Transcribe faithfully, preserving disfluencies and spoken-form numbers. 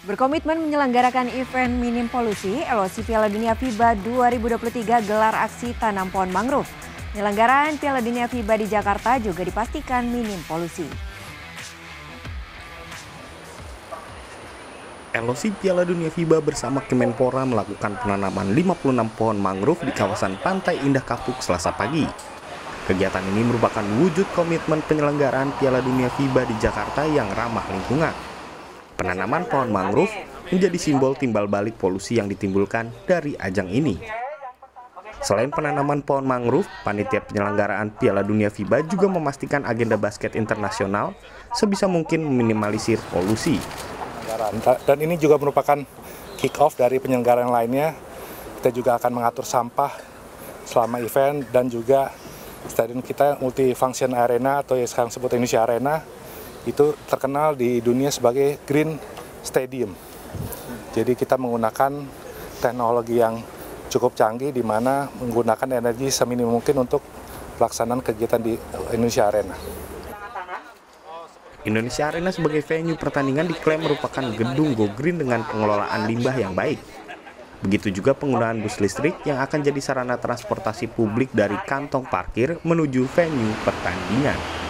Berkomitmen menyelenggarakan event minim polusi, L O C Piala Dunia FIBA dua ribu dua puluh tiga gelar aksi tanam pohon mangrove. Penyelenggaraan Piala Dunia FIBA di Jakarta juga dipastikan minim polusi. L O C Piala Dunia FIBA bersama Kemenpora melakukan penanaman lima puluh enam pohon mangrove di kawasan Pantai Indah Kapuk Selasa pagi. Kegiatan ini merupakan wujud komitmen penyelenggaraan Piala Dunia FIBA di Jakarta yang ramah lingkungan. Penanaman pohon mangrove menjadi simbol timbal balik polusi yang ditimbulkan dari ajang ini. Selain penanaman pohon mangrove, panitia penyelenggaraan Piala Dunia FIBA juga memastikan agenda basket internasional sebisa mungkin meminimalisir polusi. Dan ini juga merupakan kick-off dari penyelenggaraan lainnya. Kita juga akan mengatur sampah selama event dan juga stadion kita multifunction arena atau yang sekarang disebut Indonesia Arena itu terkenal di dunia sebagai Green Stadium. Jadi kita menggunakan teknologi yang cukup canggih di mana menggunakan energi seminim mungkin untuk pelaksanaan kegiatan di Indonesia Arena. Indonesia Arena sebagai venue pertandingan diklaim merupakan gedung Go Green dengan pengelolaan limbah yang baik. Begitu juga penggunaan bus listrik yang akan jadi sarana transportasi publik dari kantong parkir menuju venue pertandingan.